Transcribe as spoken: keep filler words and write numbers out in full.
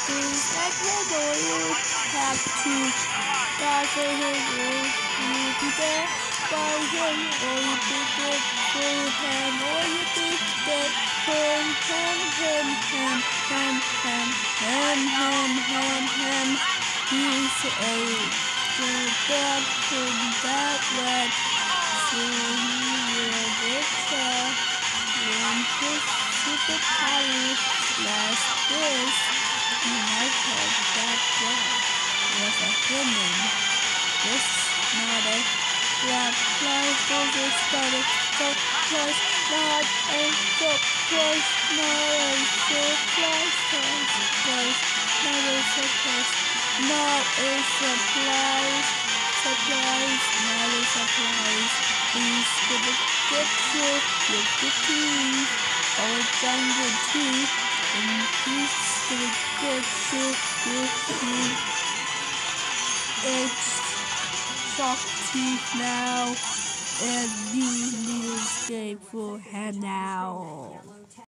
Things like that all you have to die for him or you be there by him or you pick it for him or you pick it for him, him, him, him, him, him, him, him, him. He's a good dog from that wet, so he will get there when his superpower last this. He might have that dog was a human. This not a black flies, this is not a soap flies, not a soap flies, not a soap flies, flies, not a soap flies, not a supplies, supplies, not a supplies. He's gonna get you with the teeth, or jungle teeth, and he's gonna get you with the it's shark teeth now, and you need to escape for him now.